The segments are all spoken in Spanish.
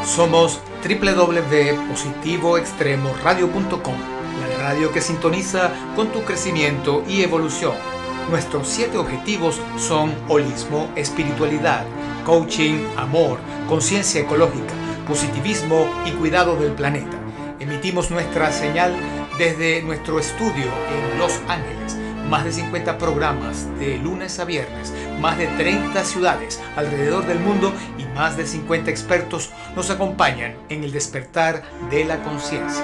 Somos www.positivoextremoradio.com, la radio que sintoniza con tu crecimiento y evolución. Nuestros 7 objetivos son holismo, espiritualidad, coaching, amor, conciencia ecológica, positivismo y cuidado del planeta. Emitimos nuestra señal desde nuestro estudio en Los Ángeles. Más de 50 programas de lunes a viernes, más de 30 ciudades alrededor del mundo y más de 50 expertos nos acompañan en el despertar de la conciencia.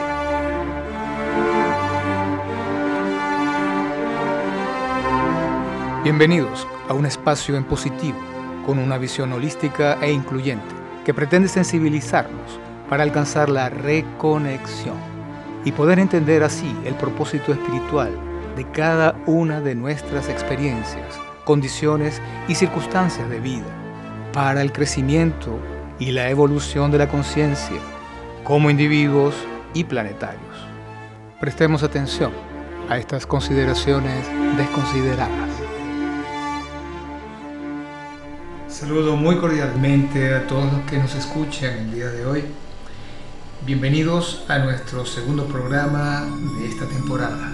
Bienvenidos a un espacio en positivo, con una visión holística e incluyente, que pretende sensibilizarnos para alcanzar la reconexión y poder entender así el propósito espiritual de cada una de nuestras experiencias, condiciones y circunstancias de vida, para el crecimiento y la evolución de la conciencia como individuos y planetarios. Prestemos atención a estas consideraciones desconsideradas. Saludo muy cordialmente a todos los que nos escuchan el día de hoy. Bienvenidos a nuestro segundo programa de esta temporada.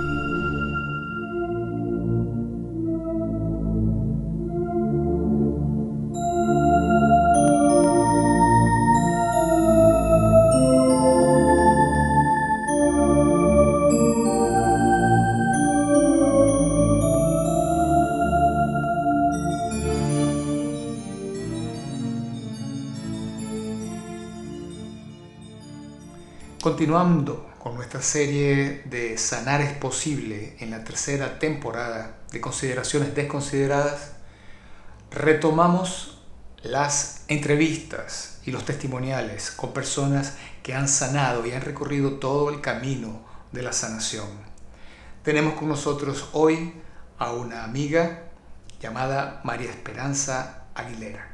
Continuando con nuestra serie de Sanar es Posible en la tercera temporada de Consideraciones Desconsideradas, retomamos las entrevistas y los testimoniales con personas que han sanado y han recorrido todo el camino de la sanación. Tenemos con nosotros hoy a una amiga llamada María Esperanza Aguilera.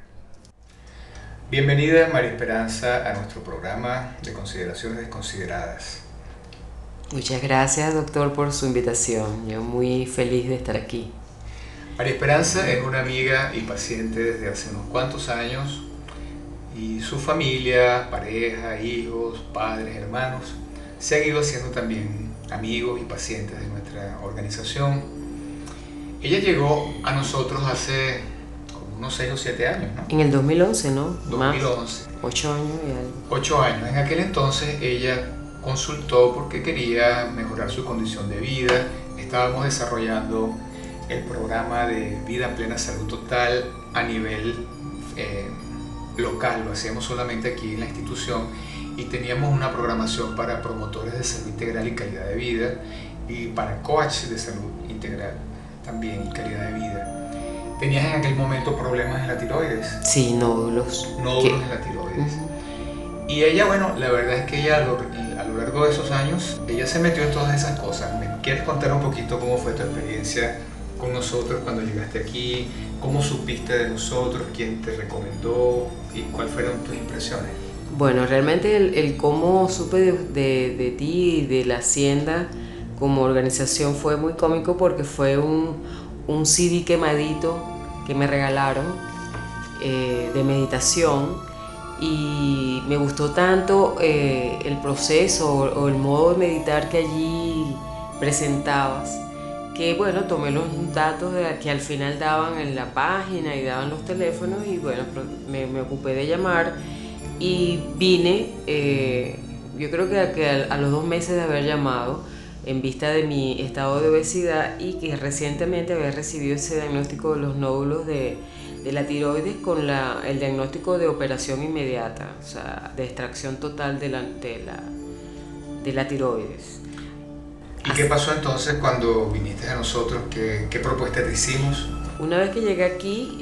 Bienvenida, María Esperanza, a nuestro programa de Consideraciones Desconsideradas. Muchas gracias, doctor, por su invitación. Yo muy feliz de estar aquí. María Esperanza es una amiga y paciente desde hace unos cuantos años, y su familia, pareja, hijos, padres, hermanos se han ido haciendo también amigos y pacientes de nuestra organización. Ella llegó a nosotros hace unos 6 o 7 años, ¿no? En el 2011, ¿no? 2011. 8 años y algo. 8 años. En aquel entonces ella consultó porque quería mejorar su condición de vida. Estábamos desarrollando el programa de Vida Plena Salud Total a nivel local. Lo hacíamos solamente aquí en la institución y teníamos una programación para promotores de salud integral y calidad de vida y para coaches de salud integral también y calidad de vida. ¿Tenías en aquel momento problemas en la tiroides? Sí, nódulos. Nódulos en la tiroides. Y ella, bueno, la verdad es que ella a lo largo de esos años, ella se metió en todas esas cosas. ¿Me quieres contar un poquito cómo fue tu experiencia con nosotros cuando llegaste aquí? ¿Cómo supiste de nosotros? ¿Quién te recomendó? ¿Y cuáles fueron tus impresiones? Bueno, realmente el cómo supe de ti y de la Hacienda como organización fue muy cómico porque fue un CD quemadito que me regalaron de meditación, y me gustó tanto el proceso o el modo de meditar que allí presentabas, que bueno, tomé los datos que al final daban en la página y daban los teléfonos, y bueno, me ocupé de llamar y vine, yo creo que a los 2 meses de haber llamado, en vista de mi estado de obesidad, y que recientemente había recibido ese diagnóstico de los nódulos de la tiroides con el diagnóstico de operación inmediata, o sea, de extracción total de la tiroides. ¿Y qué pasó entonces cuando viniste a nosotros? ¿Qué propuesta te hicimos? Una vez que llegué aquí,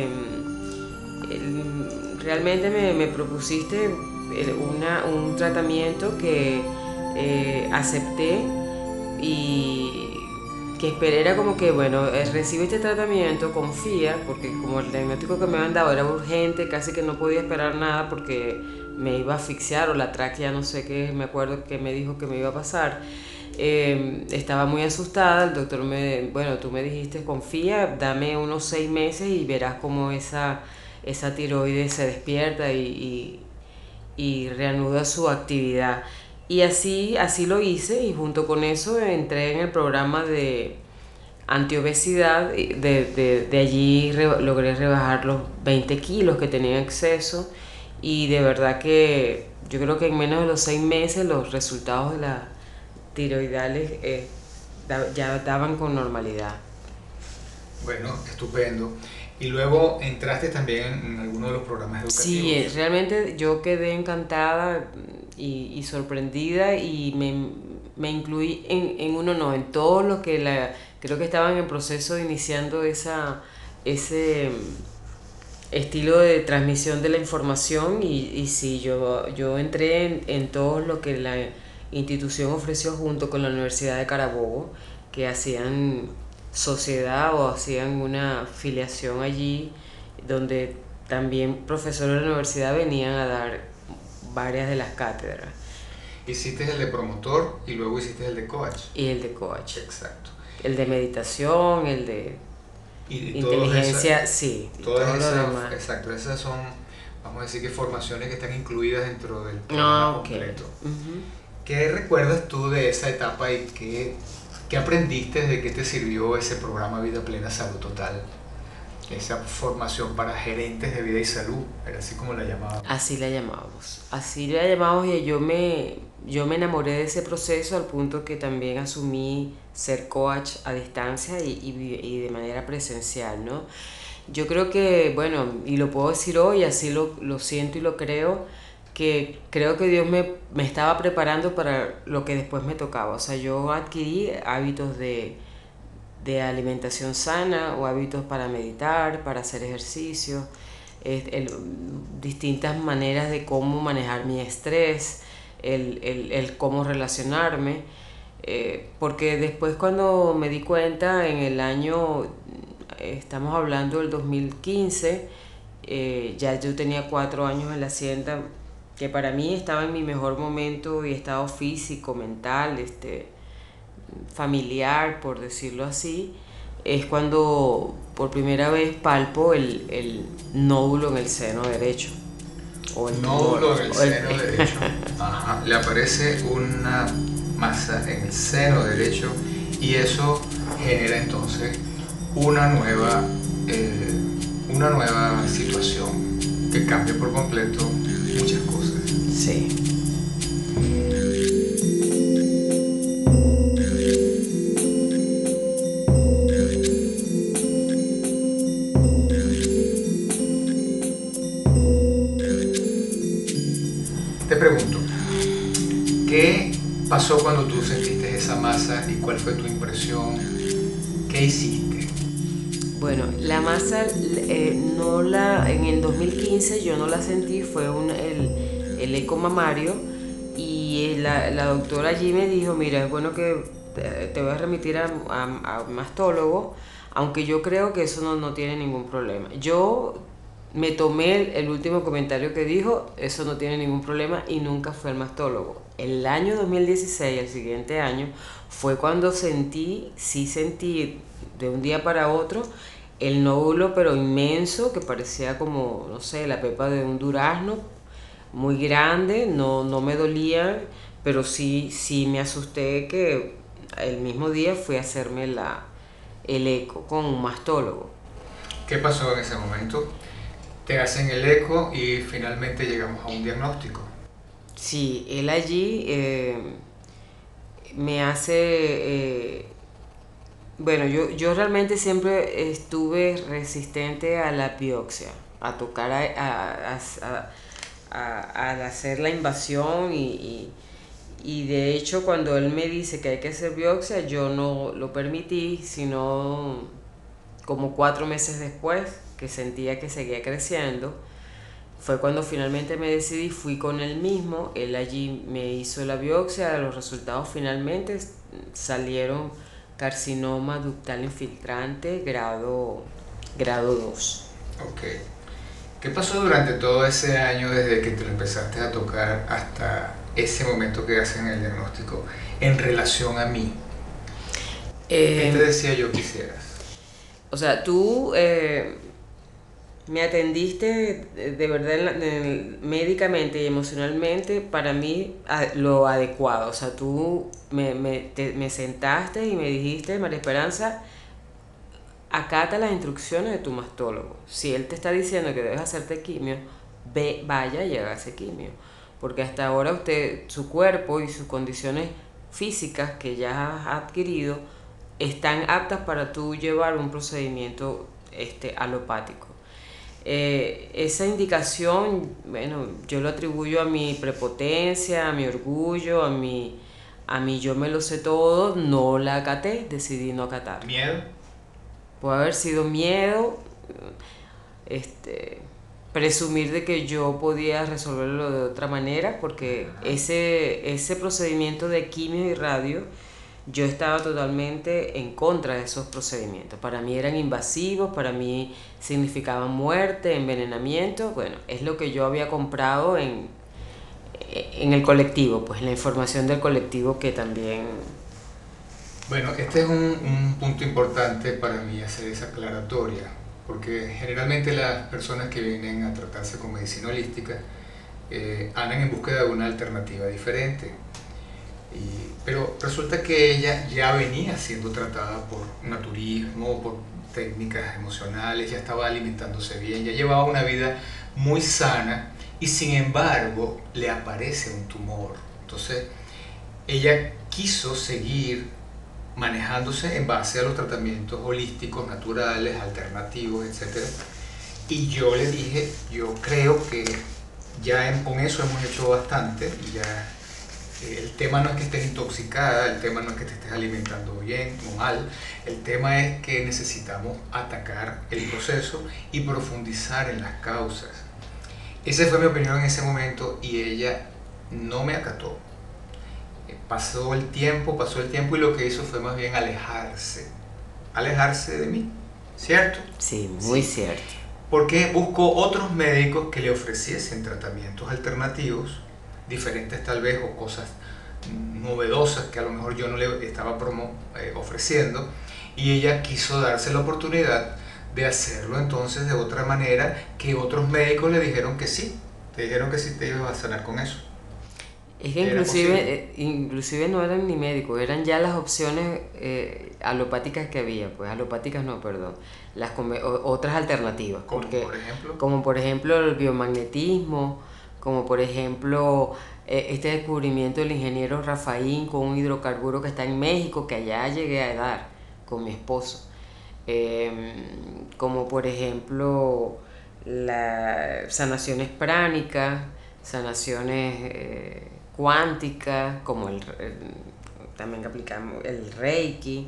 realmente me propusiste un tratamiento que acepté, y que esperé era como que, bueno, recibe este tratamiento, confía, porque como el diagnóstico que me habían dado era urgente, casi que no podía esperar nada porque me iba a asfixiar, o la tráquea, no sé qué, me acuerdo que me dijo que me iba a pasar. Estaba muy asustada. El doctor bueno, tú me dijiste, confía, dame unos 6 meses y verás cómo esa tiroides se despierta y y reanuda su actividad. Y así lo hice, y junto con eso entré en el programa de antiobesidad. De allí logré rebajar los 20 kilos que tenía en exceso, y de verdad que yo creo que en menos de los 6 meses los resultados de las tiroidales ya daban con normalidad. Bueno, estupendo. Y luego entraste también en alguno de los programas educativos. Sí, realmente yo quedé encantada y sorprendida, y me incluí en uno, no, en todo lo que creo que estaban en proceso de iniciando ese estilo de transmisión de la información, y sí, yo entré en todo lo que la institución ofreció junto con la Universidad de Carabobo, que hacían sociedad o hacían una filiación allí, donde también profesores de la universidad venían a dar varias de las cátedras. Hiciste el de promotor y luego hiciste el de coach. Y el de coach. Exacto. El de meditación, el de Y inteligencia, sí. Todas esas, exacto, esas son, vamos a decir que formaciones que están incluidas dentro del programa completo. ¿Qué recuerdas tú de esa etapa y qué aprendiste, de qué te sirvió ese programa Vida Plena Salud Total? Esa formación para gerentes de vida y salud, era así como la llamábamos. Así la llamamos, y yo me enamoré de ese proceso al punto que también asumí ser coach a distancia y de manera presencial, ¿no? Yo creo que, bueno, y lo puedo decir hoy, así lo siento y lo creo, que creo que Dios me estaba preparando para lo que después me tocaba. O sea, yo adquirí hábitos de alimentación sana, o hábitos para meditar, para hacer ejercicio, distintas maneras de cómo manejar mi estrés, el cómo relacionarme, porque después, cuando me di cuenta en el año, estamos hablando del 2015, ya yo tenía 4 años en la hacienda, que para mí estaba en mi mejor momento y estado físico, mental, familiar, por decirlo así, es cuando por primera vez palpo el nódulo en el seno derecho. O el nódulo en el seno derecho. Ajá. Le aparece una masa en el seno derecho, y eso genera entonces una nueva situación que cambia por completo muchas cosas. Sí. Te pregunto, ¿qué pasó cuando tú sentiste esa masa y cuál fue tu impresión? ¿Qué hiciste? Bueno, la masa en el 2015 yo no la sentí, fue el eco mamario, y la doctora allí me dijo, mira, es bueno que te voy a remitir a mastólogo, aunque yo creo que eso no tiene ningún problema. Yo me tomé el último comentario que dijo, eso no tiene ningún problema, y nunca fue al mastólogo. El año 2016, el siguiente año, fue cuando sentí de un día para otro el nódulo, pero inmenso, que parecía como, no sé, la pepa de un durazno, muy grande. No me dolía, pero sí me asusté, que el mismo día fui a hacerme el eco con un mastólogo. ¿Qué pasó en ese momento? Te hacen el eco y finalmente llegamos a un diagnóstico. Sí, él allí me hace... bueno, yo realmente siempre estuve resistente a la biopsia, a tocar, al hacer la invasión, y de hecho, cuando él me dice que hay que hacer biopsia, yo no lo permití, sino como 4 meses después, que sentía que seguía creciendo, fue cuando finalmente me decidí, fui con él mismo, él allí me hizo la biopsia, los resultados finalmente salieron carcinoma ductal infiltrante grado 2. Ok. ¿Qué pasó durante todo ese año, desde que te lo empezaste a tocar hasta ese momento que hacen el diagnóstico, en relación a mí? ¿Qué te decía yo que hicieras? O sea, tú Me atendiste de verdad médicamente y emocionalmente para mí lo adecuado. O sea, tú me sentaste y me dijiste, María Esperanza, acata las instrucciones de tu mastólogo. Si él te está diciendo que debes hacerte quimio, vaya y hágase quimio. Porque hasta ahora su cuerpo y sus condiciones físicas que ya has adquirido están aptas para tú llevar un procedimiento alopático. Esa indicación, bueno, yo lo atribuyo a mi prepotencia, a mi orgullo, a mi yo me lo sé todo, no la acaté, decidí no acatar. ¿Miedo? Puede haber sido miedo, presumir de que yo podía resolverlo de otra manera, porque ese procedimiento de quimio y radio, yo estaba totalmente en contra de esos procedimientos. Para mí eran invasivos, para mí significaban muerte, envenenamiento. Bueno, es lo que yo había comprado en el colectivo, pues la información del colectivo que también... Bueno, este es un punto importante para mí hacer esa aclaratoria, porque generalmente las personas que vienen a tratarse con medicina holística andan en búsqueda de una alternativa diferente. Pero resulta que ella ya venía siendo tratada por naturismo, por técnicas emocionales, ya estaba alimentándose bien, ya llevaba una vida muy sana y sin embargo le aparece un tumor. Entonces ella quiso seguir manejándose en base a los tratamientos holísticos, naturales, alternativos, etc. Y yo le dije, yo creo que ya con eso hemos hecho bastante y ya... El tema no es que estés intoxicada, el tema no es que te estés alimentando bien o mal, el tema es que necesitamos atacar el proceso y profundizar en las causas. Esa fue mi opinión en ese momento y ella no me acató. Pasó el tiempo y lo que hizo fue más bien alejarse de mí, ¿cierto? Sí, muy cierto. Porque buscó otros médicos que le ofreciesen tratamientos alternativos, diferentes tal vez, o cosas novedosas que a lo mejor yo no le estaba ofreciendo, y ella quiso darse la oportunidad de hacerlo entonces de otra manera, que otros médicos le dijeron que sí, te ibas a sanar con eso. Es que inclusive no eran ni médicos, eran ya las opciones alopáticas que había, pues alopáticas no, perdón, otras alternativas. Como por ejemplo el biomagnetismo, como por ejemplo este descubrimiento del ingeniero Rafaín con un hidrocarburo que está en México, que allá llegué a dar con mi esposo, como por ejemplo las sanaciones pránicas, sanaciones cuánticas, como también aplicamos el Reiki,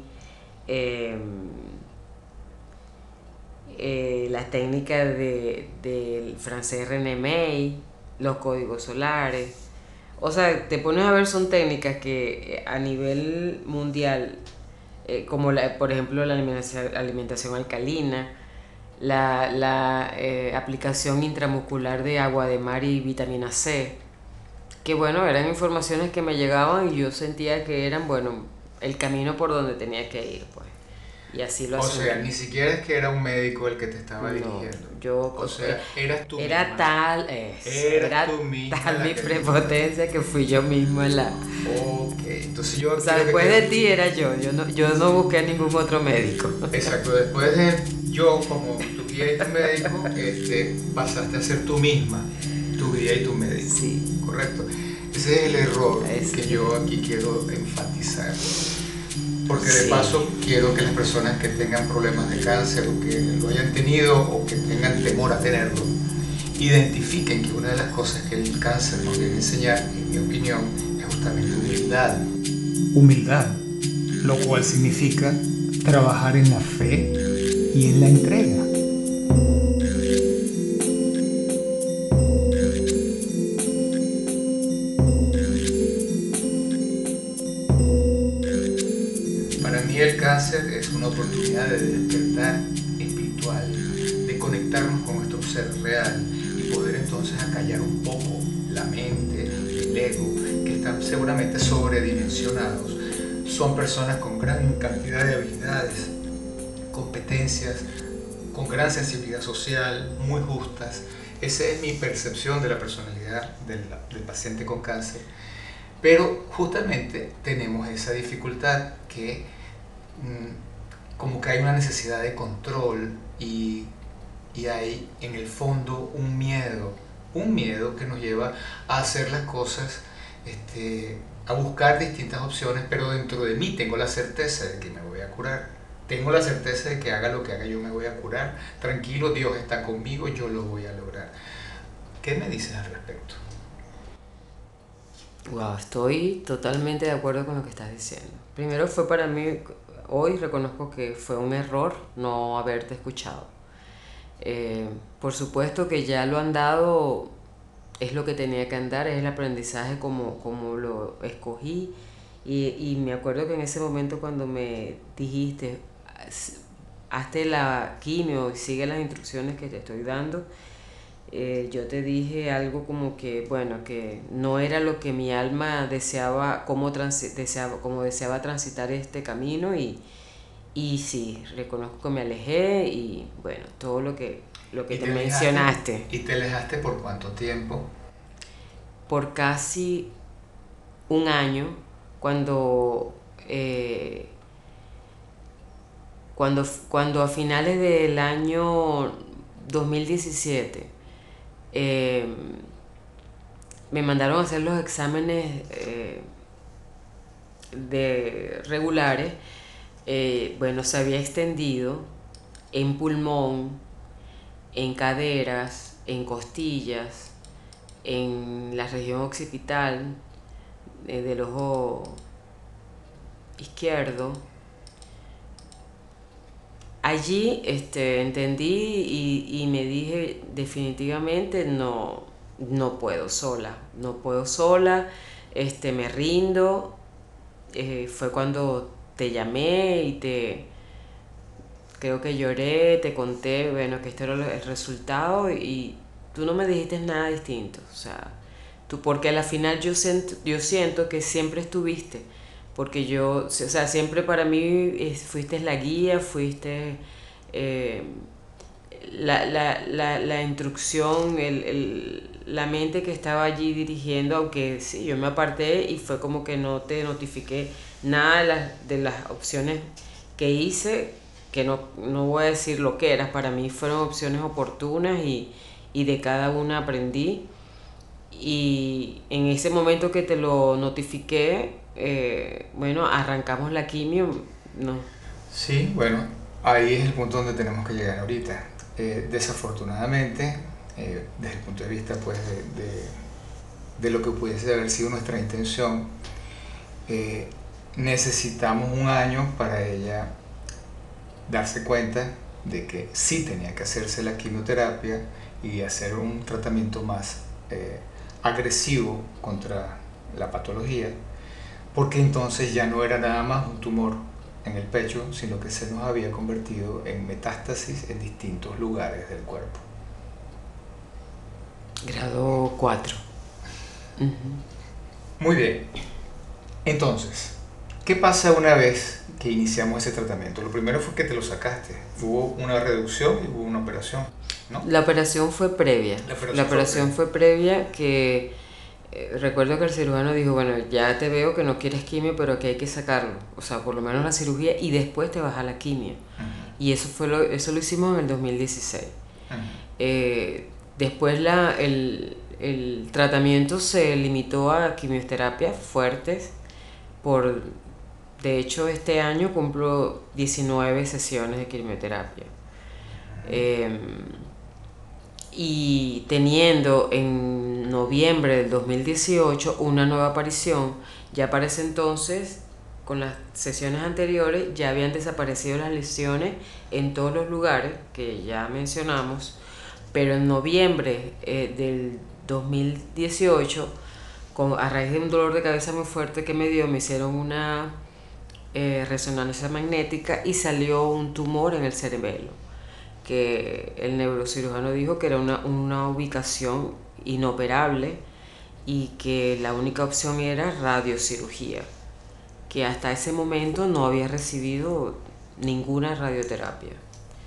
las técnicas del francés René May, los códigos solares. O sea, te pones a ver, son técnicas que a nivel mundial, como por ejemplo la alimentación alcalina, la aplicación intramuscular de agua de mar y vitamina C, que bueno, eran informaciones que me llegaban y yo sentía que eran, bueno, el camino por donde tenía que ir, pues. Y así lo asumí. O sea, ni siquiera es que era un médico el que te estaba dirigiendo. O sea, eras tú era misma. Era tal mi prepotencia que fui yo mismo en la... Ok, entonces yo... O sea, después de ti era yo no busqué a ningún otro médico. Exacto, después de yo como tu guía y tu médico, pasaste a ser tú misma, tu guía y tu médico. Sí. Correcto. Ese es el error que yo aquí quiero enfatizar. Porque de paso quiero que las personas que tengan problemas de cáncer o que lo hayan tenido o que tengan temor a tenerlo, identifiquen que una de las cosas que el cáncer nos debe enseñar, en mi opinión, es justamente humildad. Humildad, lo cual significa trabajar en la fe y en la entrega. El cáncer es una oportunidad de despertar espiritual, de conectarnos con nuestro ser real y poder entonces acallar un poco la mente, el ego, que están seguramente sobredimensionados. Son personas con gran cantidad de habilidades, competencias, con gran sensibilidad social, muy justas. Esa es mi percepción de la personalidad del paciente con cáncer. Pero justamente tenemos esa dificultad que como que hay una necesidad de control y hay en el fondo un miedo que nos lleva a hacer las cosas, a buscar distintas opciones, pero dentro de mí tengo la certeza de que me voy a curar. Tengo la certeza de que haga lo que haga yo me voy a curar. Tranquilo, Dios está conmigo, yo lo voy a lograr. ¿Qué me dices al respecto? Wow, estoy totalmente de acuerdo con lo que estás diciendo. Primero fue para mí, hoy reconozco que fue un error no haberte escuchado. Por supuesto que ya lo andado es lo que tenía que andar, es el aprendizaje como lo escogí. Y me acuerdo que en ese momento cuando me dijiste, hazte la quimio y sigue las instrucciones que te estoy dando, yo te dije algo como que, bueno, que no era lo que mi alma deseaba, como deseaba transitar este camino y sí, reconozco que me alejé y bueno, todo lo que te mencionaste. ¿Y te alejaste por cuánto tiempo? Por casi un año, cuando a finales del año 2017 me mandaron a hacer los exámenes de regulares. Bueno, se había extendido en pulmón, en caderas, en costillas, en la región occipital del ojo izquierdo. Allí entendí y me dije definitivamente no puedo sola, me rindo. Fue cuando te llamé y creo que lloré, te conté, bueno, que este era el resultado y tú no me dijiste nada distinto, o sea, porque al final yo siento que siempre estuviste, porque o sea, siempre para mí fuiste la guía, fuiste la instrucción, la mente que estaba allí dirigiendo, aunque sí, yo me aparté y fue como que no te notifiqué nada de las opciones que hice, que no voy a decir lo que eran, para mí fueron opciones oportunas y de cada una aprendí. Y en ese momento que te lo notifiqué, bueno, arrancamos la quimio, ¿no? Sí, bueno, ahí es el punto donde tenemos que llegar ahorita. Desafortunadamente, desde el punto de vista pues, de lo que pudiese haber sido nuestra intención, necesitamos un año para ella darse cuenta de que sí tenía que hacerse la quimioterapia y hacer un tratamiento más agresivo contra la patología, porque entonces ya no era nada más un tumor en el pecho, sino que se nos había convertido en metástasis en distintos lugares del cuerpo. Grado 4. Muy bien. Entonces, ¿qué pasa una vez que iniciamos ese tratamiento? Lo primero fue que te lo sacaste. Hubo una reducción y hubo una operación, ¿no? La operación fue previa. La operación fue previa que recuerdo que el cirujano dijo, bueno, ya te veo que no quieres quimio, pero que hay que sacarlo. O sea, por lo menos la cirugía y después te vas a la quimio. Y eso lo hicimos en el 2016. Después el tratamiento se limitó a quimioterapias fuertes. De hecho, este año cumplo 19 sesiones de quimioterapia. Y teniendo en noviembre del 2018 una nueva aparición, ya para ese entonces, con las sesiones anteriores, ya habían desaparecido las lesiones en todos los lugares que ya mencionamos, pero en noviembre del 2018, a raíz de un dolor de cabeza muy fuerte que me hicieron una resonancia magnética y salió un tumor en el cerebelo, que el neurocirujano dijo que era una ubicación inoperable y que la única opción era radiocirugía, que hasta ese momento no había recibido ninguna radioterapia.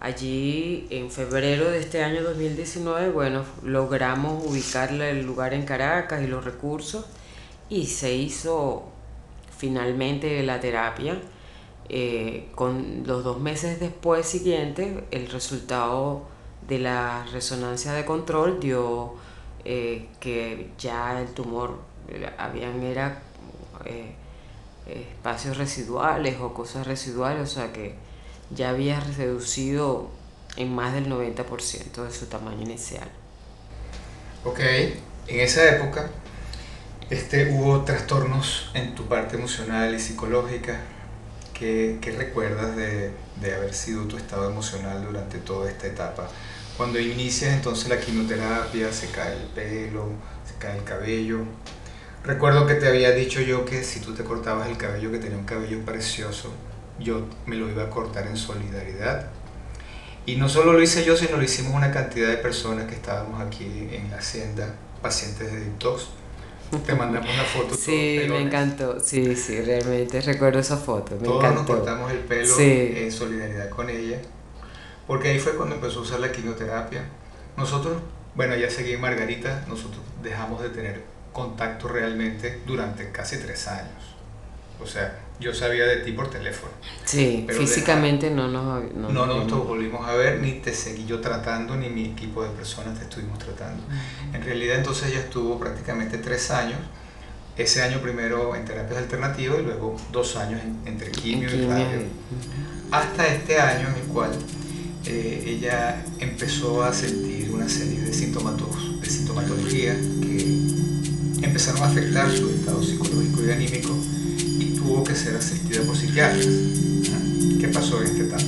Allí, en febrero de este año 2019, bueno, logramos ubicarle el lugar en Caracas y los recursos, y se hizo finalmente la terapia. Con los 2 meses después siguientes, el resultado de la resonancia de control dio que ya el tumor era espacios residuales o cosas residuales, o sea que ya había reducido en más del 90% de su tamaño inicial. Ok, en esa época hubo trastornos en tu parte emocional y psicológica. ¿Qué recuerdas de haber sido tu estado emocional durante toda esta etapa? Cuando inicias entonces la quimioterapia, se cae el pelo, se cae el cabello. Recuerdo que te había dicho yo que si tú te cortabas el cabello, que tenía un cabello precioso, yo me lo iba a cortar en solidaridad. Y no solo lo hice yo, sino lo hicimos una cantidad de personas que estábamos aquí en la hacienda, pacientes de detox. Te mandamos una foto. Sí, me encantó. Sí, realmente recuerdo esa foto. Me todos encantó. Nos cortamos el pelo en solidaridad con ella, porque ahí fue cuando empezó a usar la quimioterapia. Nosotros, bueno, ya seguí en Margarita, nosotros dejamos de tener contacto realmente durante casi 3 años. O sea, yo sabía de ti por teléfono. Sí, pero físicamente no nos volvimos a ver, ni te seguí yo tratando, ni mi equipo de personas te estuvimos tratando. En realidad entonces ya estuvo prácticamente 3 años. Ese año primero en terapias alternativas y luego 2 años entre quimio y radio. Hasta este año en el cual ella empezó a sentir una serie de sintomatología que empezaron a afectar su estado psicológico y anímico, y tuvo que ser asistida por psiquiatras. ¿Qué pasó en esta etapa?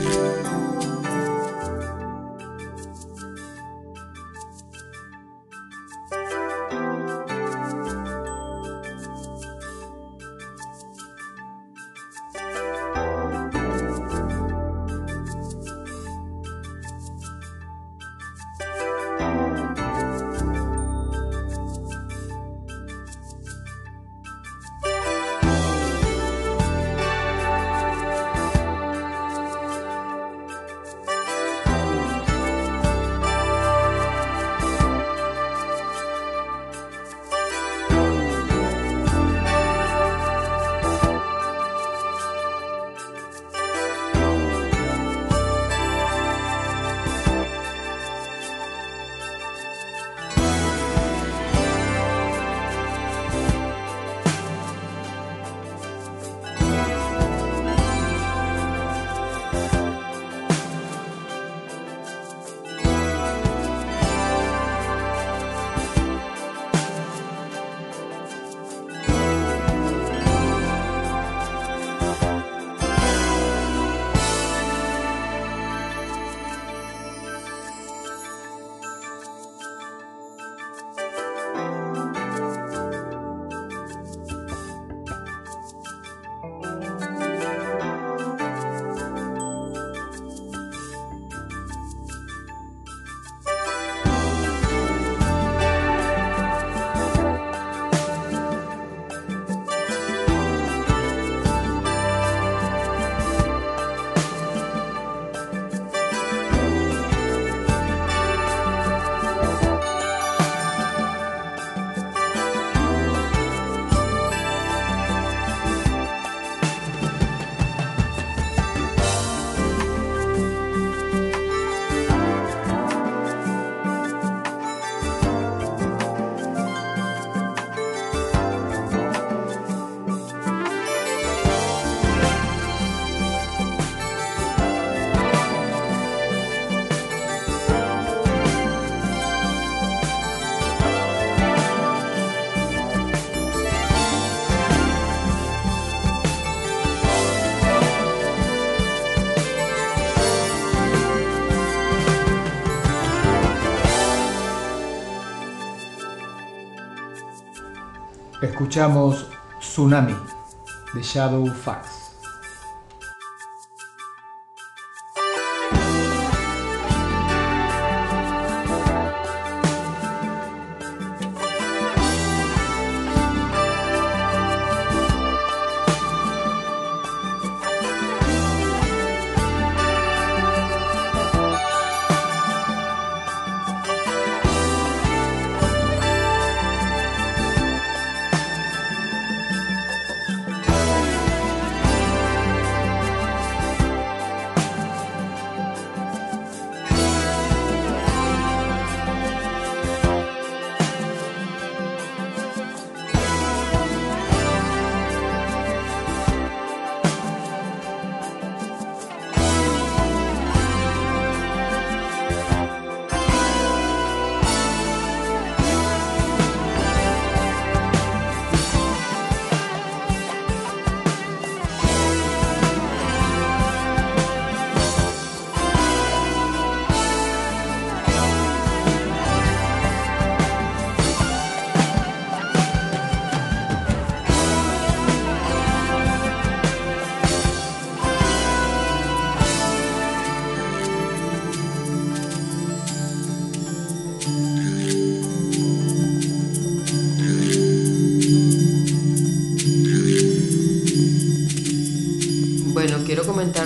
Escuchamos Tsunami de Shadow Fax.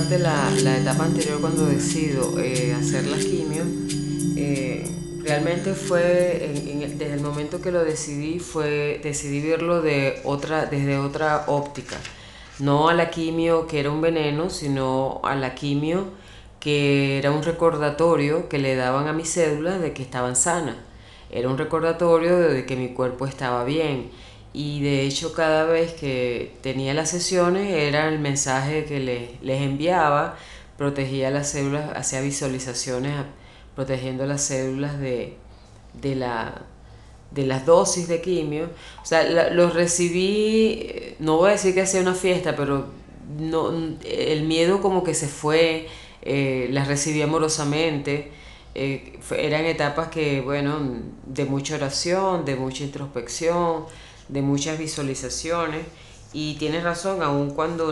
contarte la etapa anterior cuando decido hacer la quimio. Realmente fue, desde el momento que lo decidí, decidí verlo desde otra óptica. No a la quimio que era un veneno, sino a la quimio que era un recordatorio que le daban a mis células de que estaban sanas. Era un recordatorio de que mi cuerpo estaba bien. Y de hecho cada vez que tenía las sesiones era el mensaje que les enviaba, protegía las células, hacía visualizaciones protegiendo las células de, la, de las dosis de quimio. O sea, los recibí, no voy a decir que hacía una fiesta, pero no, el miedo como que se fue, las recibí amorosamente. Eran etapas que, bueno, de mucha oración, de mucha introspección, de muchas visualizaciones. Y tienes razón, aun cuando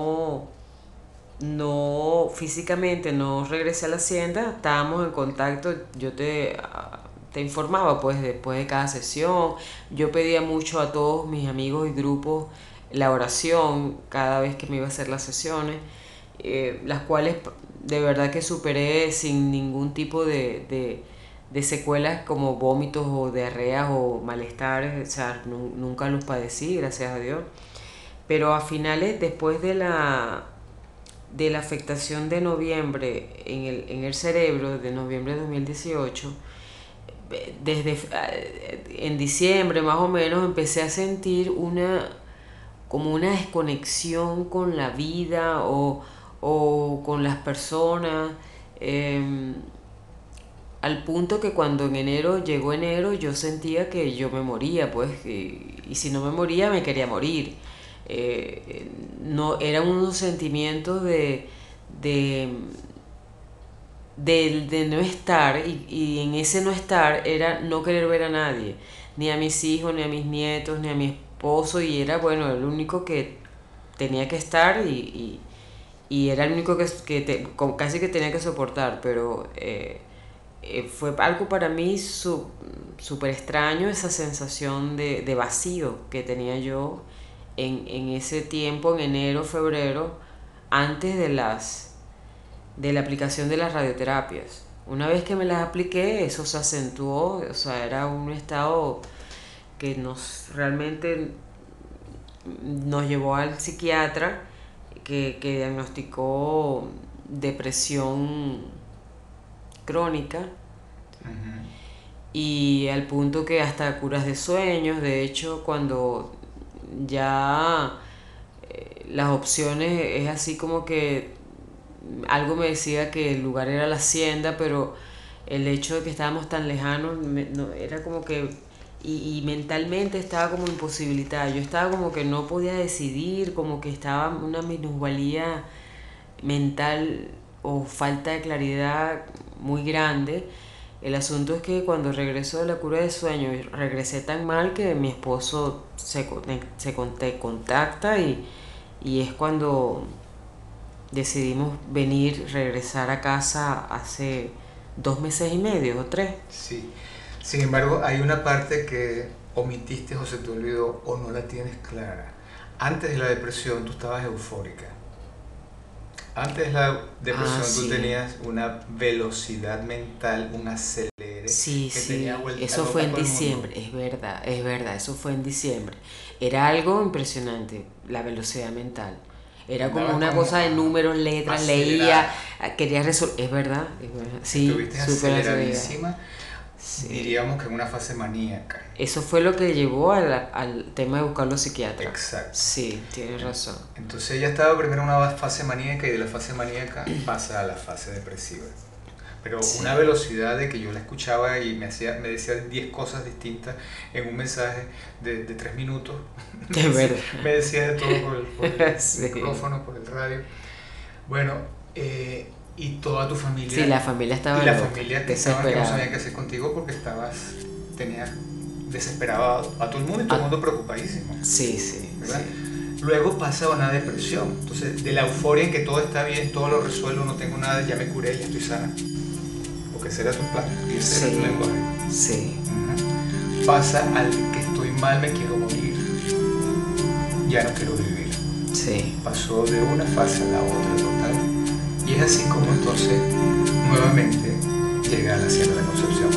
no físicamente no regresé a la hacienda, estábamos en contacto. Yo te informaba pues después de cada sesión. Yo pedía mucho a todos mis amigos y grupos la oración cada vez que me iba a hacer las sesiones, las cuales de verdad que superé sin ningún tipo de secuelas como vómitos o diarreas o malestares. O sea, nunca los padecí, gracias a Dios. Pero a finales, después de la afectación de noviembre en el cerebro, de noviembre de 2018, en diciembre más o menos empecé a sentir como una desconexión con la vida o con las personas, al punto que cuando llegó enero yo sentía que yo me moría, pues, y si no me moría me quería morir. No, eran unos sentimientos de no estar, y en ese no estar era no querer ver a nadie, ni a mis hijos, ni a mis nietos, ni a mi esposo, y era, bueno, el único que tenía que estar y era el único casi que tenía que soportar, pero fue algo para mí súper extraño, esa sensación de vacío que tenía yo en ese tiempo, en enero, febrero, antes de la aplicación de las radioterapias. Una vez que me las apliqué, eso se acentuó. O sea, era un estado que realmente nos llevó al psiquiatra que diagnosticó depresión crónica. Uh-huh. Y al punto que hasta curas de sueños. De hecho, cuando ya las opciones es así como que algo me decía que el lugar era la hacienda, pero el hecho de que estábamos tan lejanos era como que y mentalmente estaba como imposibilitada. Yo estaba como que no podía decidir, como que estaba una minusvalía mental o falta de claridad muy grande. El asunto es que cuando regreso de la cura de sueño regresé tan mal que mi esposo se contacta y es cuando decidimos regresar a casa hace 2 meses y medio o 3. Sí. Sin embargo, hay una parte que omitiste o se te olvidó o no la tienes clara. Antes de la depresión tú estabas eufórica. Antes de la depresión tú tenías una velocidad mental, un acelere. Sí, que tenía vuelta. Eso fue en diciembre, es verdad, eso fue en diciembre. Era algo impresionante, la velocidad mental. Era como una cosa de números, letras, leía, quería resolver. Es verdad. Sí, estuviste aceleradísima. Sí. Diríamos que en una fase maníaca. Eso fue lo que llevó al tema de buscar los psiquiatras. Exacto. Sí, tienes razón. Entonces ella estaba primero en una fase maníaca y de la fase maníaca pasa a la fase depresiva. Pero sí, una velocidad de que yo la escuchaba y me decía 10 cosas distintas en un mensaje de 3 minutos. Es verdad. Me decía de todo por el sí, micrófono, por el radio. Bueno, y toda tu familia. Sí, la familia estaba. Y la familia que no sabía qué hacer contigo porque tenías desesperado a todo el mundo y todo el mundo preocupadísimo. Sí, sí. ¿Verdad? Sí. Luego pasa una depresión. Entonces, de la euforia en que todo está bien, todo lo resuelvo, no tengo nada, ya me curé, ya estoy sana. Porque ese era tu plan y ese era tu lenguaje. Sí. Uh-huh. Pasa al que estoy mal, me quiero morir. Ya no quiero vivir. Sí. Pasó de una fase a la otra total. es así como entonces nuevamente llega a la Hacienda de la Concepción.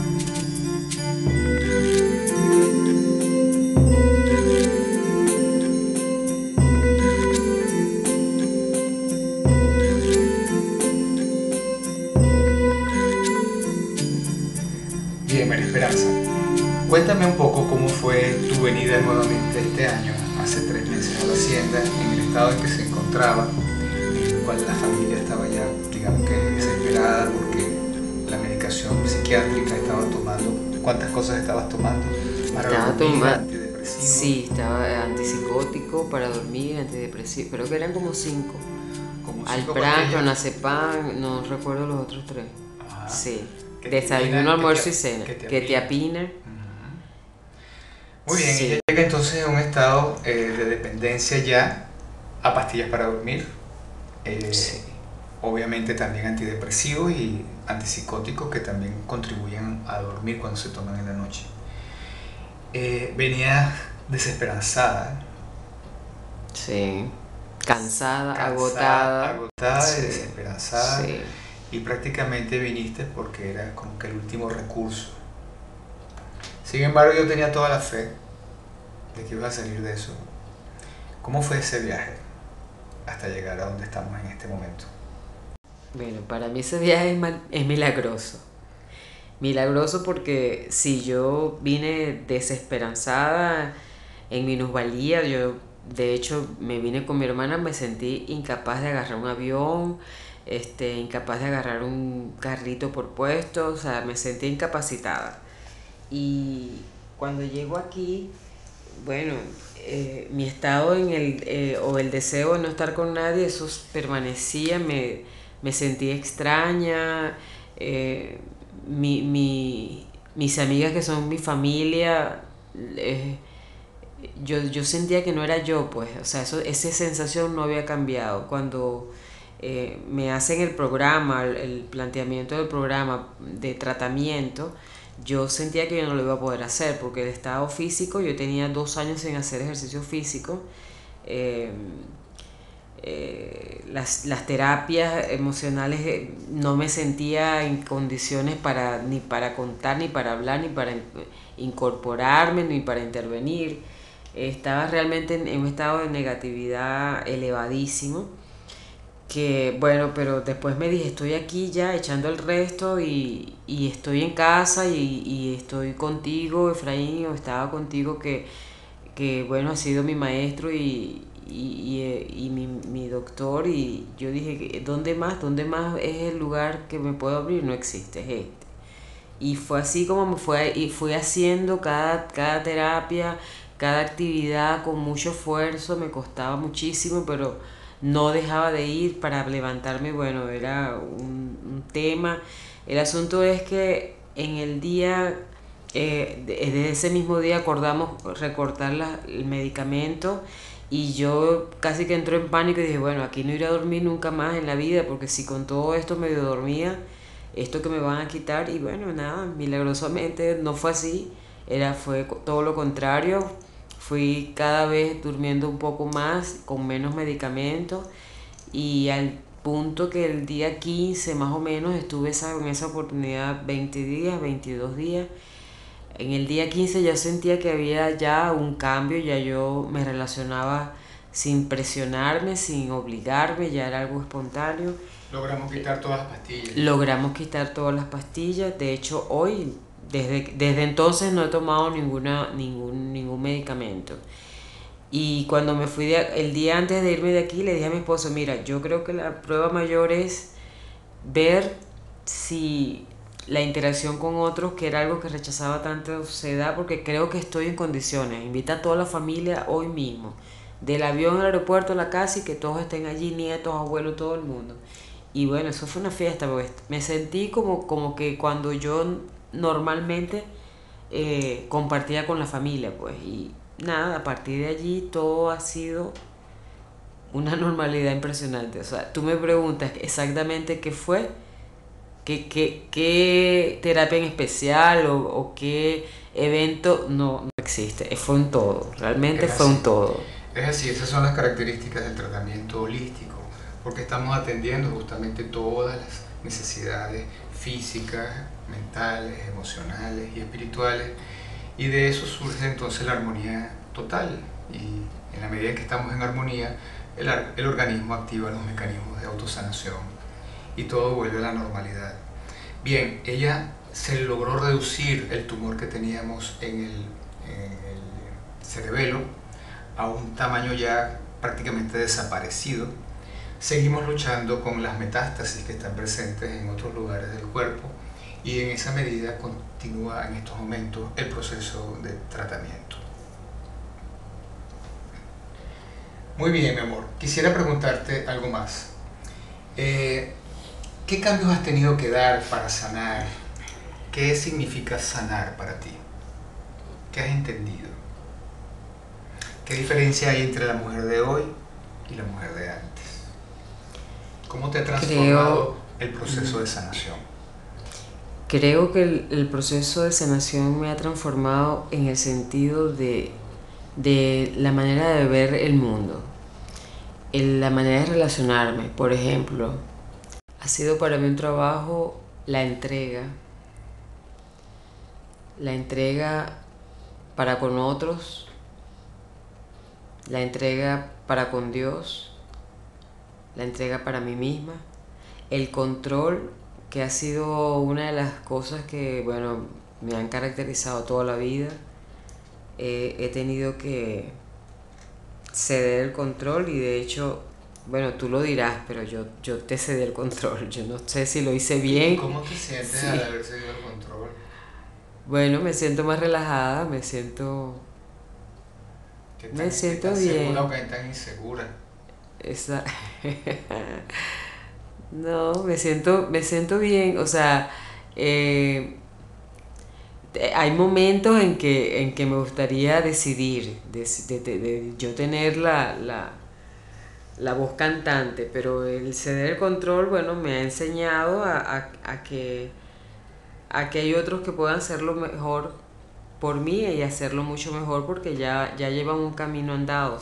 Bien, María Esperanza, cuéntame un poco cómo fue tu venida nuevamente este año, hace 3 meses, a la Hacienda, en el estado en que se encontraba, en el cual la familia estaba ya, digamos que desesperada porque la medicación psiquiátrica estaba tomando. ¿Cuántas cosas estabas tomando? Para Estaba dormir, tomando, antidepresivos. sí, estaba antipsicótico para dormir, antidepresivo, creo que eran como 5. Como 5 Alpran, pastillas. clonazepam, no recuerdo los otros 3. Ajá. Sí, Ketamina, desayuno, almuerzo y cena. Ketiapina. Ketiapina, Muy bien, ella sí, llega entonces a un estado de dependencia ya a pastillas para dormir, sí. eh, obviamente también antidepresivos y antipsicóticos que también contribuyen a dormir cuando se toman en la noche. Venía desesperanzada, Sí, cansada, cansada, agotada. agotada y Sí, desesperanzada, sí. y prácticamente viniste porque era como que el último recurso. Sin embargo, yo tenía toda la fe de que ibas a salir de eso. ¿Cómo fue ese viaje hasta llegar a donde estamos en este momento? Bueno, para mí ese viaje es milagroso. Milagroso porque si yo vine desesperanzada, en minusvalía, yo de hecho me vine con mi hermana, me sentí incapaz de agarrar un avión, incapaz de agarrar un carrito por puesto, o sea, me sentí incapacitada. Y cuando llego aquí, bueno, mi estado o el deseo de no estar con nadie, eso permanecía, me sentí extraña, eh, mis amigas que son mi familia, eh, yo sentía que no era yo, pues, o sea, esa sensación no había cambiado. Cuando me hacen el programa, el planteamiento del programa de tratamiento, yo sentía que yo no lo iba a poder hacer porque el estado físico, yo tenía 2 años sin hacer ejercicio físico. eh, las terapias emocionales, no me sentía en condiciones ni para contar, ni para hablar, ni para incorporarme, ni para intervenir. Estaba realmente en un estado de negatividad elevadísimo, que bueno, pero después me dije, estoy aquí ya echando el resto y estoy en casa y estoy contigo, Efraín, o estaba contigo, que bueno, ha sido mi maestro y mi doctor, y yo dije, ¿dónde más es el lugar que me puedo abrir? No existe, es este. Y fue así como y fui haciendo cada terapia, cada actividad con mucho esfuerzo, me costaba muchísimo, pero no dejaba de ir para levantarme, bueno, era un tema. El asunto es que en el día, desde ese mismo día acordamos recortar el medicamento, y yo casi que entré en pánico y dije, bueno, aquí no iré a dormir nunca más en la vida, porque si con todo esto medio dormía, esto que me van a quitar. Y bueno, nada, milagrosamente no fue así, fue todo lo contrario. Fui cada vez durmiendo un poco más, con menos medicamentos, y al punto que el día 15 más o menos estuve en esa oportunidad 20 días, 22 días. En el día 15 ya sentía que había ya un cambio, ya yo me relacionaba sin presionarme, sin obligarme, ya era algo espontáneo. Logramos quitar todas las pastillas. Logramos quitar todas las pastillas. De hecho, hoy, desde entonces no he tomado ningún medicamento. Y cuando me fui el día antes de irme de aquí, le dije a mi esposo, mira, yo creo que la prueba mayor es ver si la interacción con otros, que era algo que rechazaba tanto, se da, porque creo que estoy en condiciones. Invita a toda la familia hoy mismo, del avión al aeropuerto a la casa, y que todos estén allí, nietos, abuelos, todo el mundo. Y bueno, eso fue una fiesta, porque me sentí como que cuando yo normalmente compartía con la familia, pues. Y nada, a partir de allí todo ha sido una normalidad impresionante. O sea, tú me preguntas exactamente qué fue, qué terapia en especial o qué evento, no existe. Fue un todo, realmente Es fue un así. todo. Es así, esas son las características del tratamiento holístico. porque estamos atendiendo justamente todas las necesidades físicas, mentales, emocionales y espirituales, y de eso surge entonces la armonía total, y en la medida en que estamos en armonía, el organismo activa los mecanismos de autosanación y todo vuelve a la normalidad. Bien, ella se logró reducir el tumor que teníamos en el cerebelo a un tamaño ya prácticamente desaparecido. Seguimos luchando con las metástasis que están presentes en otros lugares del cuerpo, y en esa medida continúa en estos momentos el proceso de tratamiento. Muy bien, mi amor. Quisiera preguntarte algo más. ¿Qué cambios has tenido que dar para sanar? ¿Qué significa sanar para ti? ¿Qué has entendido? ¿Qué diferencia hay entre la mujer de hoy y la mujer de antes? ¿Cómo te ha transformado el proceso de sanación? Creo que el proceso de sanación me ha transformado en el sentido de la manera de ver el mundo, en la manera de relacionarme. Por ejemplo, ha sido para mí un trabajo la entrega para con otros, la entrega para con Dios, la entrega para mí misma, el control, que ha sido una de las cosas que, bueno, me han caracterizado toda la vida. He tenido que ceder el control, y de hecho, bueno, tú lo dirás, pero yo te cedí el control. Yo no sé si lo hice bien. ¿Cómo te sientes Sí. al haber cedido el control? Bueno, me siento más relajada, me siento ¿Qué tan bien. segura o qué tan insegura? Esa... No, me siento bien. O sea, hay momentos en que me gustaría decidir, de yo tener la voz cantante, pero el ceder el control, bueno, me ha enseñado a que hay otros que puedan hacerlo mejor por mí, y hacerlo mucho mejor, porque ya llevan un camino andado,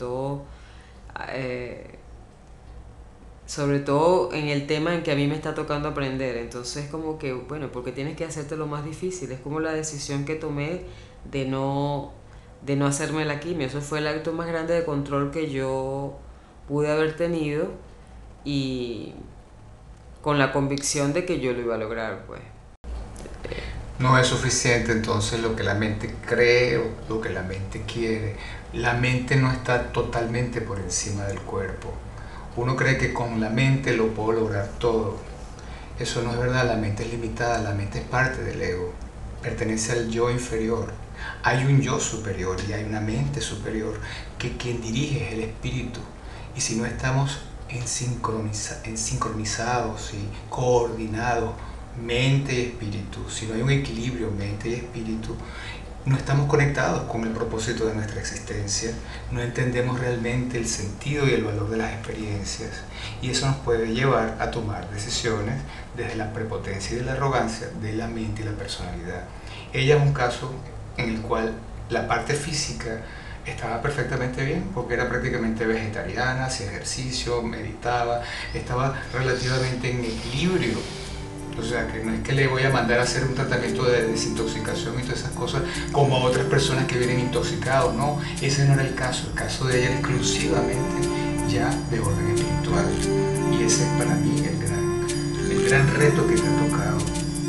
eh, sobre todo en el tema en que a mí me está tocando aprender. Entonces, como que, bueno, porque tienes que hacerte lo más difícil. Es como la decisión que tomé de no hacerme la quimio. Eso fue el acto más grande de control que yo pude haber tenido, y con la convicción de que yo lo iba a lograr, pues. No es suficiente entonces lo que la mente cree o lo que la mente quiere. La mente no está totalmente por encima del cuerpo. Uno cree que con la mente lo puedo lograr todo. Eso no es verdad, la mente es limitada, la mente es parte del ego, pertenece al yo inferior. Hay un yo superior y hay una mente superior, que quien dirige es el espíritu. Y si no estamos sincronizados y coordinados, mente y espíritu, si no hay un equilibrio mente y espíritu, no estamos conectados con el propósito de nuestra existencia, no entendemos realmente el sentido y el valor de las experiencias, y eso nos puede llevar a tomar decisiones desde la prepotencia y de la arrogancia de la mente y la personalidad. Ella es un caso en el cual la parte física estaba perfectamente bien, porque era prácticamente vegetariana, hacía ejercicio, meditaba, estaba relativamente en equilibrio. O sea, que no es que le voy a mandar a hacer un tratamiento de desintoxicación y todas esas cosas como a otras personas que vienen intoxicados, no, ese no era el caso de ella era exclusivamente ya de orden espiritual, y ese es para mí el gran reto que te ha tocado.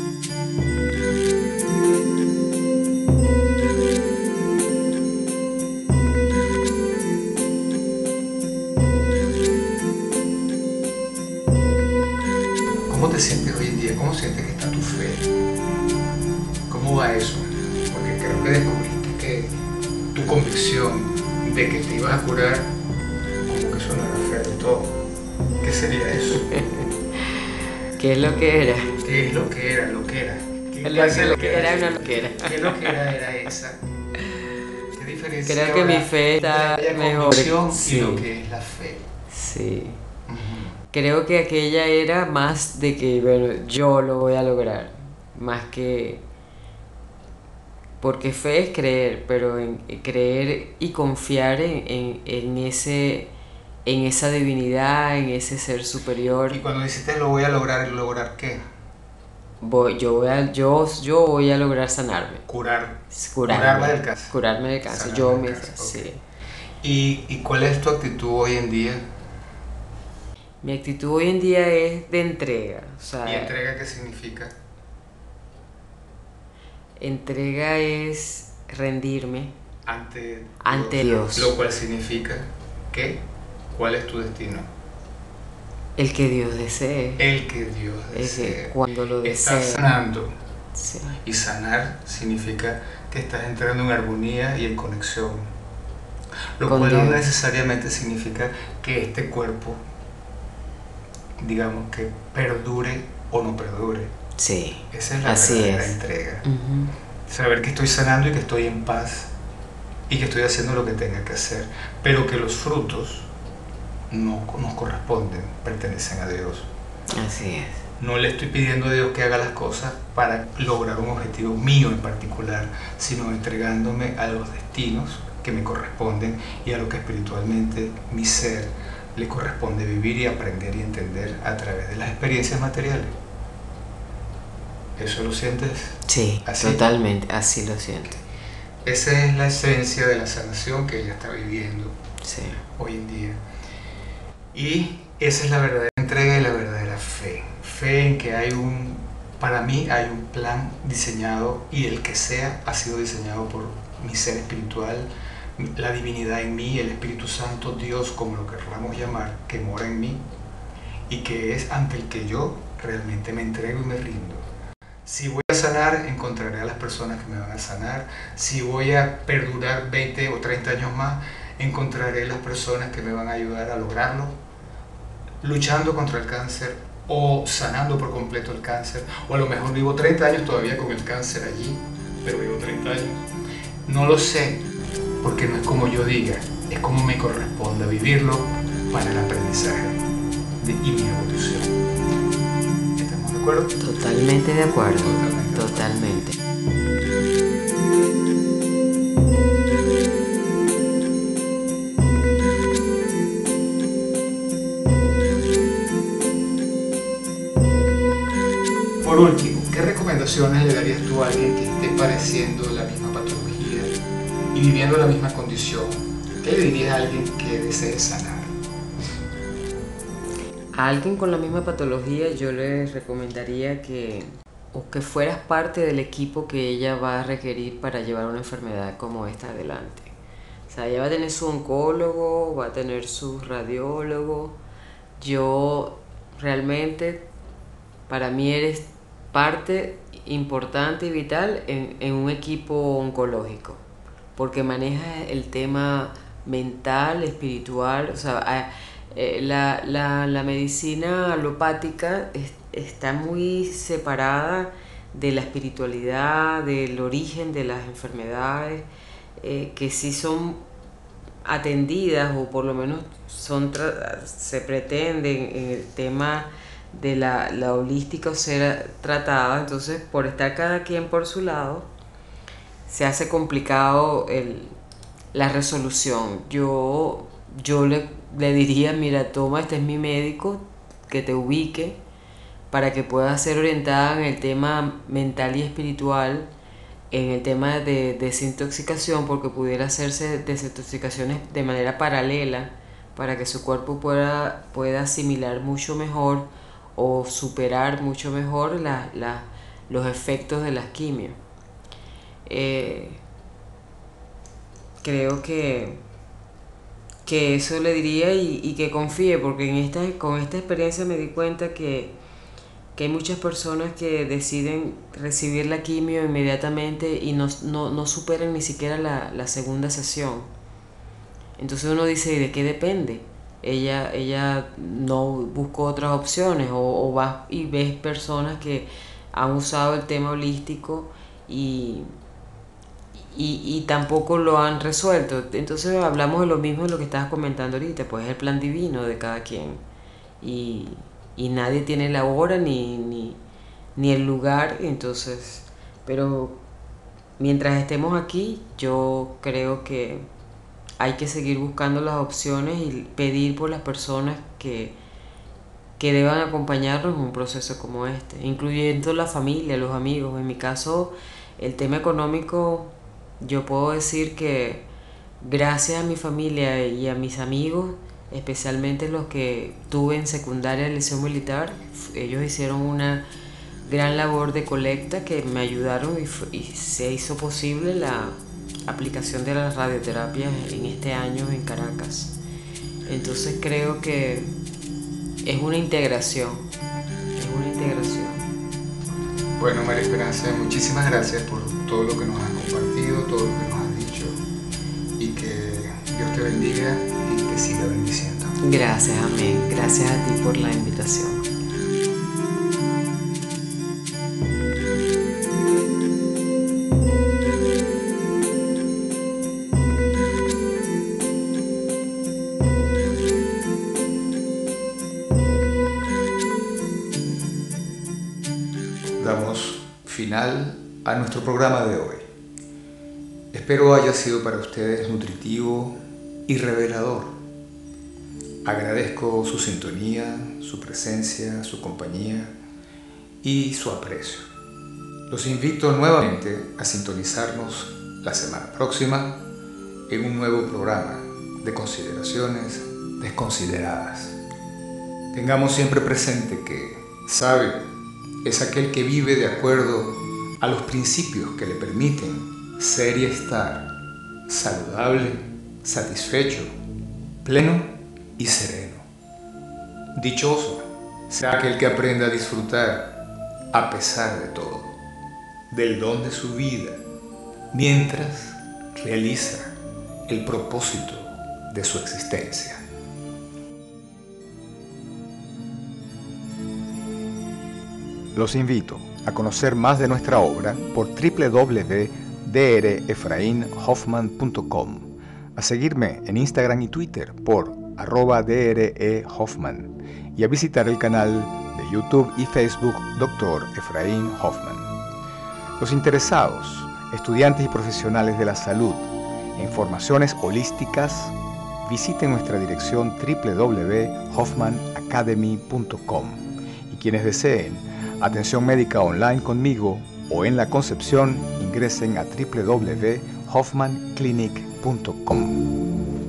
¿Cómo te sientes hoy en día? ¿Cómo sientes que está tu fe? ¿Cómo va eso? Porque creo que descubriste que tu convicción de que te ibas a curar, como que eso no era fe de todo. ¿Qué sería eso? ¿Qué es lo que era? ¿Qué es lo que era? Lo que era. ¿Qué Lo lo que era una loquera. ¿Qué lo que era esa? ¿Qué diferencia Creo que mi fe está entre la mejor. convicción Sí. y lo que es la fe? Sí. Uh-huh. Creo que aquella era más de que, bueno, yo lo voy a lograr, más que... Porque fe es creer, pero en creer y confiar en en esa divinidad, en ese ser superior. Y cuando dijiste lo voy a lograr, ¿lograr qué? Yo voy a lograr sanarme. Curarme del cáncer. Curarme del cáncer. Sanarme Yo del me... cáncer, ok. Sí. ¿Y cuál es tu actitud hoy en día? Mi actitud hoy en día es de entrega. O sea, ¿Y entrega qué significa? entrega es rendirme Ante Dios. Lo cual significa que, ¿cuál es tu destino? El que Dios desee. El que Dios El desee. que cuando lo desee. Estás sanando. Sí. Y sanar significa que estás entrando en armonía y en conexión. Lo Con cual no Dios. necesariamente significa que este cuerpo, digamos, que perdure o no perdure. Sí. Esa es la Así verdadera es. entrega. Ujú. Saber que estoy sanando y que estoy en paz y que estoy haciendo lo que tenga que hacer, pero que los frutos no nos corresponden, pertenecen a Dios. Así es. No le estoy pidiendo a Dios que haga las cosas para lograr un objetivo mío en particular, sino entregándome a los destinos que me corresponden y a lo que espiritualmente mi ser le corresponde vivir y aprender y entender a través de las experiencias materiales. ¿Eso lo sientes? Sí, ¿Así? totalmente, así lo siento. Esa es la esencia de la sanación que ella está viviendo Sí. hoy en día. Y esa es la verdadera entrega y la verdadera fe. Fe en que para mí hay un plan diseñado y el que sea ha sido diseñado por mi ser espiritual, la divinidad en mí, el Espíritu Santo, Dios, como lo queramos llamar, que mora en mí y que es ante el que yo realmente me entrego y me rindo. Si voy a sanar, encontraré a las personas que me van a sanar. Si voy a perdurar 20 o 30 años más, encontraré las personas que me van a ayudar a lograrlo, luchando contra el cáncer o sanando por completo el cáncer, o a lo mejor vivo 30 años todavía con el cáncer allí, pero vivo 30 años. No lo sé, porque no es como yo diga, es como me corresponde vivirlo para el aprendizaje y mi evolución. ¿Estamos de acuerdo? Totalmente de acuerdo. Totalmente. Totalmente. Por último, ¿qué recomendaciones le darías tú a alguien que esté padeciendo la misma patología y viviendo la misma condición? ¿Qué le dirías a alguien que desee sanar? A alguien con la misma patología yo le recomendaría que fueras parte del equipo que ella va a requerir para llevar una enfermedad como esta adelante. O sea, ella va a tener su oncólogo, va a tener su radiólogo. Yo realmente, para mí eres parte importante y vital en un equipo oncológico, porque maneja el tema mental, espiritual. O sea, la medicina alopática está muy separada de la espiritualidad, del origen de las enfermedades, que sí son atendidas, o por lo menos se pretenden en el tema de la holística o ser tratada. Entonces, por estar cada quien por su lado, se hace complicado la resolución. Yo le diría, mira, toma, este es mi médico, que te ubique para que puedas ser orientada en el tema mental y espiritual, en el tema de desintoxicación, porque pudiera hacerse desintoxicaciones de manera paralela para que su cuerpo pueda asimilar mucho mejor o superar mucho mejor los efectos de las quimios. Creo que eso le diría, y que confíe, porque con esta experiencia me di cuenta que hay muchas personas que deciden recibir la quimio inmediatamente y no superan ni siquiera la segunda sesión. Entonces uno dice, ¿de qué depende? Ella no buscó otras opciones, o vas y ves personas que han usado el tema holístico y tampoco lo han resuelto. Entonces hablamos de lo mismo de lo que estabas comentando ahorita, pues es el plan divino de cada quien. Y nadie tiene la hora ni el lugar. hay que seguir buscando las opciones y pedir por las personas que deban acompañarnos en un proceso como este, incluyendo la familia, los amigos. En mi caso, el tema económico, yo puedo decir que gracias a mi familia y a mis amigos, especialmente los que tuve en secundaria en el liceo militar, ellos hicieron una gran labor de colecta que me ayudaron y se hizo posible la aplicación de las radioterapias en este año en Caracas. Entonces creo que es una integración, Bueno, María Esperanza, muchísimas gracias por todo lo que nos has compartido, todo lo que nos has dicho, y que Dios te bendiga y te siga bendiciendo. Gracias, amén. Gracias a ti por la invitación. Damos final a nuestro programa de hoy. Espero haya sido para ustedes nutritivo y revelador. Agradezco su sintonía, su presencia, su compañía y su aprecio. Los invito nuevamente a sintonizarnos la semana próxima en un nuevo programa de Consideraciones Desconsideradas. Tengamos siempre presente que sabio es aquel que vive de acuerdo a los principios que le permiten ser y estar saludable, satisfecho, pleno y sereno. Dichoso será aquel que aprenda a disfrutar a pesar de todo, del don de su vida, mientras realiza el propósito de su existencia. Los invito a conocer más de nuestra obra por www.drefrainhoffman.com, a seguirme en Instagram y Twitter por @drehoffman y a visitar el canal de YouTube y Facebook Dr. Efraín Hoffman. Los interesados, estudiantes y profesionales de la salud en formaciones holísticas, visiten nuestra dirección www.hoffmanacademy.com, y quienes deseen atención médica online conmigo o en la Concepción, ingresen a www.hoffmanclinic.com.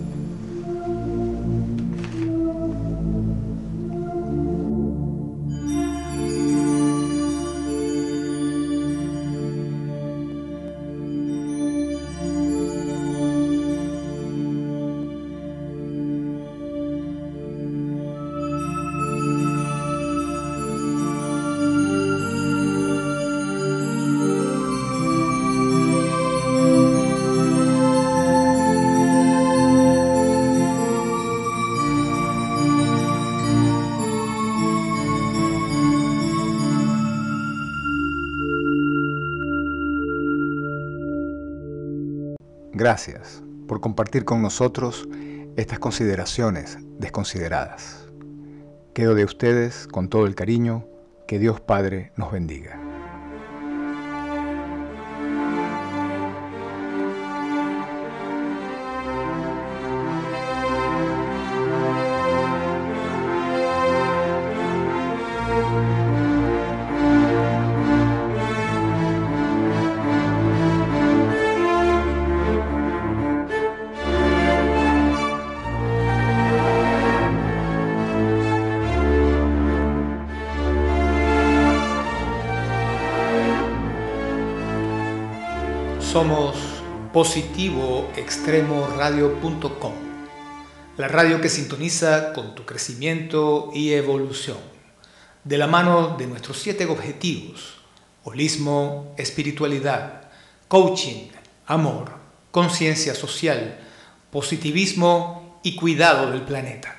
Gracias por compartir con nosotros estas consideraciones desconsideradas. Quedo de ustedes con todo el cariño. Que Dios Padre nos bendiga. Somos positivoextremoradio.com, la radio que sintoniza con tu crecimiento y evolución, de la mano de nuestros 7 objetivos: holismo, espiritualidad, coaching, amor, conciencia social, positivismo y cuidado del planeta.